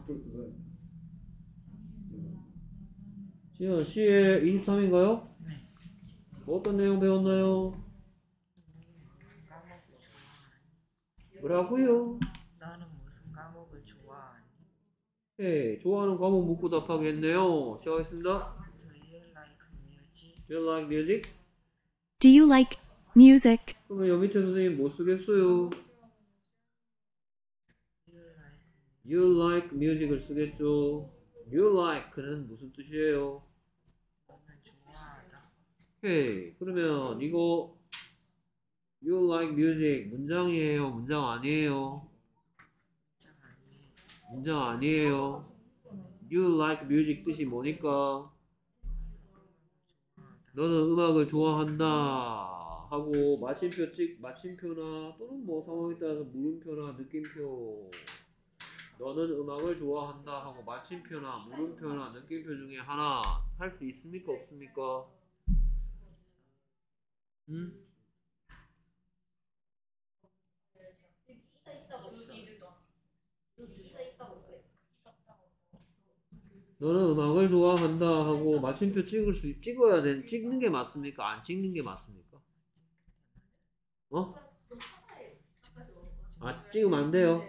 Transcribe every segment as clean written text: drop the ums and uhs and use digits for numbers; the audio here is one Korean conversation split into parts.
지금 C에 23인가요? 네. 어떤 내용 배웠나요? 과목을 좋아하니? 뭐라고요? 너는 무슨 과목을 좋아하니? 네, 좋아하는 과목 묻고 답하겠네요. 시작하겠습니다. Do you like music? Do you like music? Do you like music? 그러면 여기 밑에 선생님 뭐 쓰겠어요? You like You like music을 쓰겠죠. You like는 무슨 뜻이에요? 너는 좋아하다. 오케이. 그러면 이거 You like music 문장이에요? 문장 아니에요? 장 아니에요. 문장 아니에요. You like music 뜻이 뭐니까? 너는 음악을 좋아한다 하고 마침표나 또는 뭐 상황에 따라서 물음표나 느낌표 너는 음악을 좋아한다 하고 마침표나 물음표나 느낌표 중에 하나 할 수 있습니까? 없습니까? 응? 너는 음악을 좋아한다 하고 마침표 찍는 게 맞습니까? 안 찍는 게 맞습니까? 어? 아, 찍으면 안 돼요.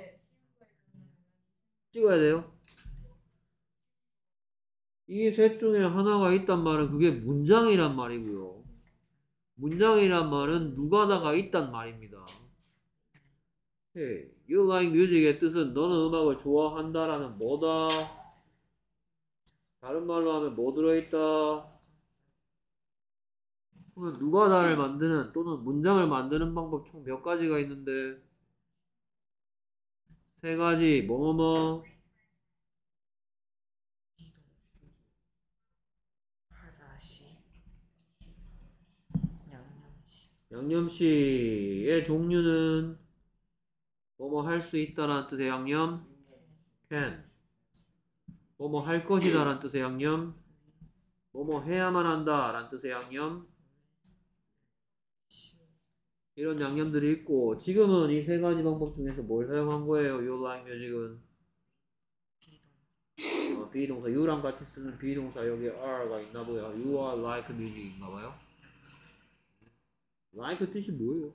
찍어야 돼요. 이 셋 중에 하나가 있단 말은 그게 문장이란 말이고요. 문장이란 말은 누가다가 있단 말입니다. Hey, you like music의 뜻은 너는 음악을 좋아한다라는 뭐다? 다른 말로 하면 뭐 들어있다? 그러면 누가다를 만드는 또는 문장을 만드는 방법 총 몇 가지가 있는데 세 가지 뭐뭐뭐 하다시 양념시 양념시의 종류는 뭐뭐 할 수 있다라는 뜻의 양념 can 뭐뭐 할 것이다라는 뜻의 양념 뭐뭐 해야만 한다라는 뜻의 양념 이런 양념들이 있고 지금은 이 세 가지 방법 중에서 뭘 사용한 거예요? You like music은 비동 비동사 you랑 같이 쓰는 비동사 여기 are가 있나 보여. You are like music인가 봐요. like 뜻이 뭐예요?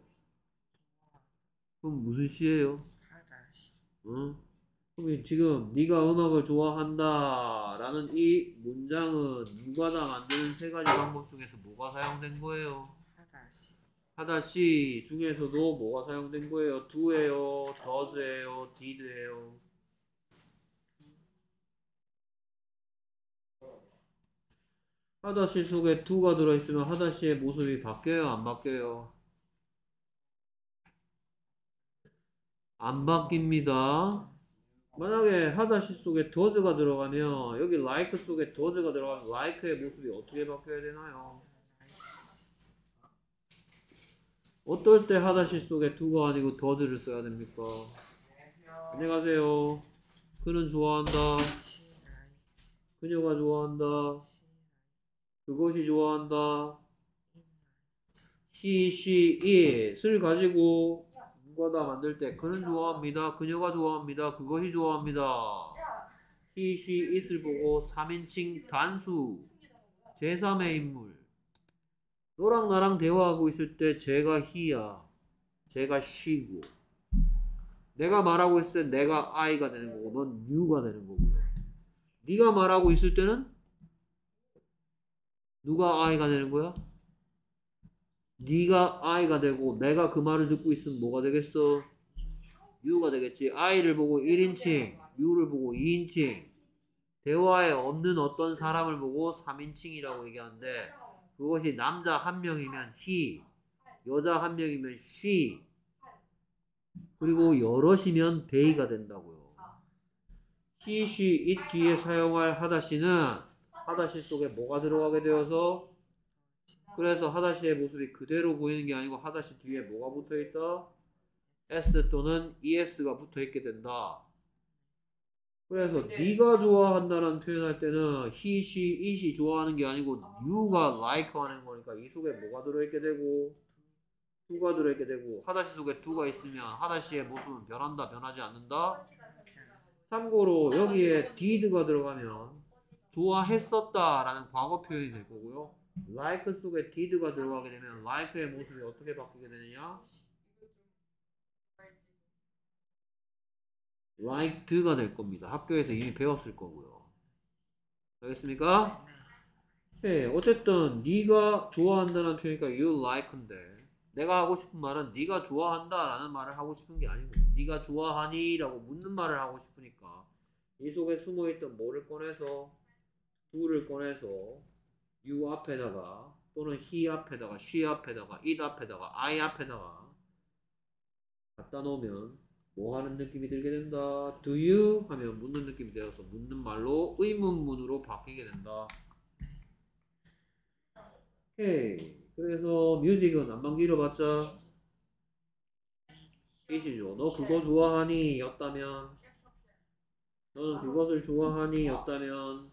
그럼 무슨 시예요? 하다시 응? 그럼 지금 네가 음악을 좋아한다 라는 이 문장은 누가다 만드는 세 가지 방법 중에서 뭐가 사용된 거예요? 하다시 하다시 중에서도 뭐가 사용된 거예요? do예요? does예요? did예요? 하다시 속에 do가 들어있으면 하다시의 모습이 바뀌어요? 안 바뀌어요? 안 바뀝니다. 만약에 하다시 속에 does가 들어가면 여기 like 속에 does가 들어가면 like의 모습이 어떻게 바뀌어야 되나요? 어떨 때 하다시 속에 do가 아니고 does를 써야 됩니까? 안녕하세요. 그는 좋아한다. 그녀가 좋아한다. 그것이 좋아한다. he, she, it을 가지고 누가다 만들 때 그는 좋아합니다. 그녀가 좋아합니다. 그것이 좋아합니다. he, she, it을 보고 3인칭 단수 제3의 인물 너랑 나랑 대화하고 있을 때 쟤가 he야. 쟤가 she고 내가 말하고 있을 때 내가 I가 되는 거고 넌 you가 되는 거고요. 네가 말하고 있을 때는 누가 I가 되는 거야? 네가 I가 되고 내가 그 말을 듣고 있으면 뭐가 되겠어? U가 되겠지. I를 보고 1인칭, U를 보고 2인칭 대화에 없는 어떤 사람을 보고 3인칭이라고 얘기하는데 그것이 남자 한 명이면 he, 여자 한 명이면 she 그리고 여럿이면 they가 된다고요. he, she, it 뒤에 사용할 하다시는 하다시 속에 뭐가 들어가게 되어서 그래서 하다시의 모습이 그대로 보이는 게 아니고 하다시 뒤에 뭐가 붙어있다? s 또는 es가 붙어있게 된다. 그래서 네가 좋아한다는 표현할 때는 he, she, it이 좋아하는 게 아니고 you가 like 하는 거니까 이 속에 뭐가 들어있게 되고 do가 들어있게 되고 하다시 속에 do가 있으면 하다시의 모습은 변한다 변하지 않는다? 참고로 여기에 did가 들어가면 좋아했었다 라는 과거 표현이 될 거고요. like 속에 did가 들어가게 되면 like의 모습이 어떻게 바뀌게 되느냐? liked가 될 겁니다. 학교에서 이미 배웠을 거고요. 알겠습니까? 네, 어쨌든 네가 좋아한다는 표현이니까 you like인데 내가 하고 싶은 말은 네가 좋아한다 라는 말을 하고 싶은 게 아니고 네가 좋아하니? 라고 묻는 말을 하고 싶으니까 이 속에 숨어있던 뭐를 꺼내서 do를 꺼내서 you 앞에다가 또는 he 앞에다가 she 앞에다가 it 앞에다가 I 앞에다가 갖다 놓으면 뭐 하는 느낌이 들게 된다. Do you? 하면 묻는 느낌이 되어서 묻는 말로 의문문으로 바뀌게 된다. 오케이. 그래서 뮤직은 안만 길어봤자 이시죠. 너 그거 좋아하니? 였다면 너는 그것을 좋아하니? 였다면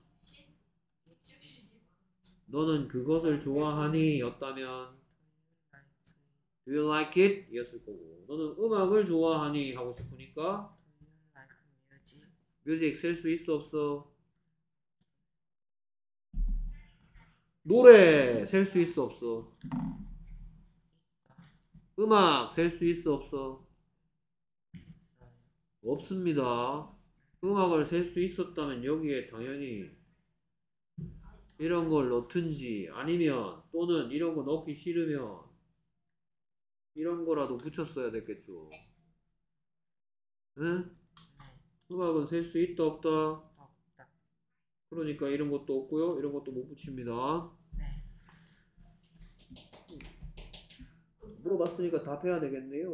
너는 그것을 좋아하니? 였다면 Do you like it? 이었을 거고 너는 음악을 좋아하니? 하고 싶으니까 Do you like music? 뮤직 셀 수 있어 없어? 노래 셀 수 있어 없어? 음악 셀 수 있어 없어? 없습니다. 음악을 셀 수 있었다면 여기에 당연히 이런 걸 넣든지 아니면 또는 이런 거 넣기 싫으면 이런 거라도 붙였어야 됐겠죠. 응? 음악은 셀 수 있다 없다? 없다. 그러니까 이런 것도 없고요. 이런 것도 못 붙입니다. 네. 물어봤으니까 답해야 되겠네요.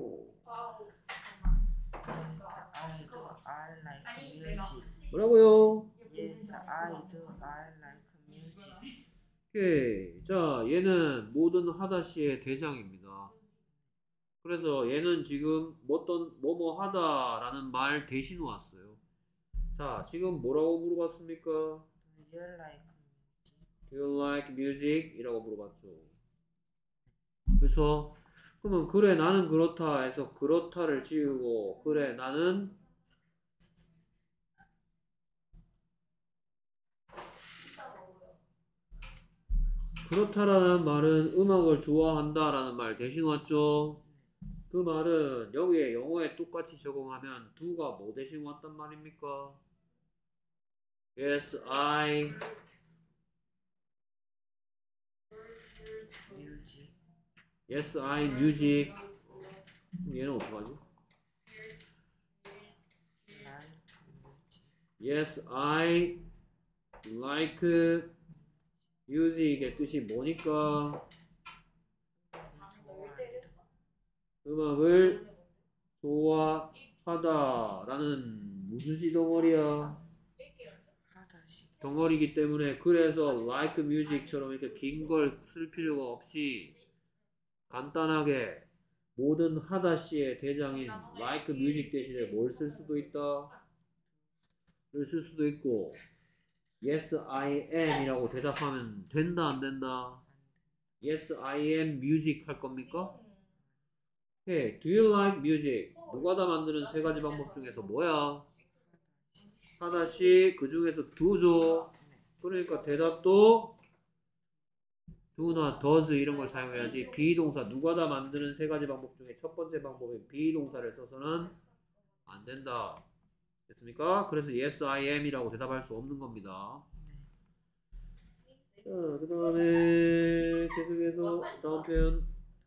Yes, I like music. 뭐라고요? Yes, I do. I like music. 오케이. 자, 얘는 모든 하다시의 대장입니다. 그래서 얘는 지금 뭐뭐 하다라는 말 대신 왔어요. 자, 지금 뭐라고 물어봤습니까? Do you like music? Do you like music? 이라고 물어봤죠. 그렇죠? 그러면 그래 나는 그렇다 해서 그렇다를 지우고 그래 나는 그렇다라는 말은 음악을 좋아한다라는 말 대신 왔죠. 그 말은 여기에 영어에 똑같이 적용하면 do가 뭐 대신 왔단 말입니까? Yes, I Music. Yes, I music. 그럼 얘는 어떡하지? Like music. Yes, I like music의 뜻이 뭐니까? 음악을 좋아하다라는 무슨 시 덩어리야? 하다시. 덩어리기 때문에 그래서 like music처럼 이렇게 긴 걸 쓸 필요가 없이 간단하게 모든 하다시의 대장인 like music 대신에 뭘 쓸 수도 있다? 를 쓸 수도 있고 Yes, I am 이라고 대답하면 된다 안 된다? Yes, I am music 할 겁니까? Hey, do you like music? 누가 다 만드는 세 가지 방법 중에서 뭐야? 하다시 그 중에서 do죠. 그러니까 대답도 do나 does 이런 걸 사용해야지 비동사 누가 다 만드는 세 가지 방법 중에 첫 번째 방법인 비동사를 써서는 안 된다. 됐습니까? 그래서 yes, I am 이라고 대답할 수 없는 겁니다. 자, 그 다음에 계속해서 다음 표현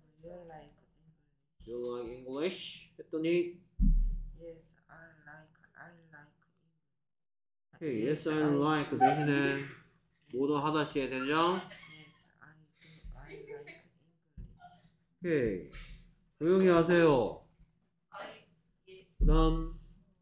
Do you like Do you like English? English? 했더니 Yes, I like English. hey, yes, I like 대신에 모두 하다시에 대장 Yes, I like English. 오케이 조용히 하세요. 그 다음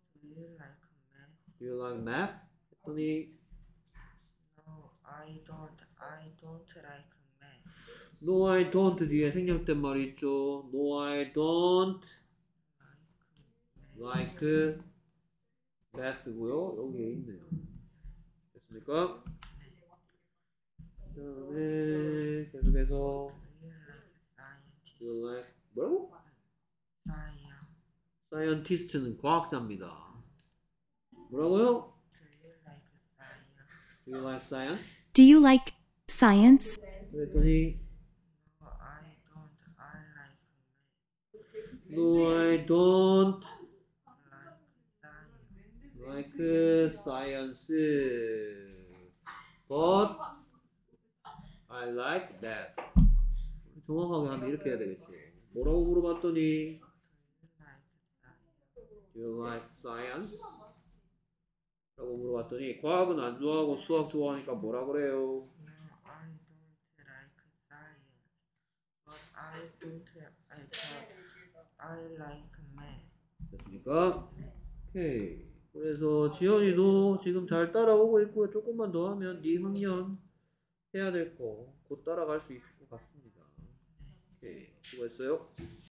Do you Do you like like math? math? 했더니 No, I don't like math. No, I don't 뒤에 생략된 말이 있죠. No, I don't like math고요. 여기에 있네요. 됐습니까? 그 다음에 계속해서 Do Do you like scientist? you like 뭐라고? Science. Scientist는 과학자입니다. 뭐라고요? Do you like science? Do you like science? Do you like science? 그랬더니 No, I don't. I like math. No, I don't Like like science. science. But I like that. 정확하게 하면 이렇게 해야 되겠지. 뭐라고 물어봤더니 Do you like Do science? you like science? 라고 물어봤더니 과학은 안 좋아하고 수학 좋아하니까 뭐라 그래요? No, I don't like science. But I don't. I like math. 됐습니까? 오케이. 그래서 지연이도 지금 잘 따라오고 있고요. 조금만 더 하면 네 학년 해야 될 거 곧 따라갈 수 있을 것 같습니다. 오케이. 수고했어요.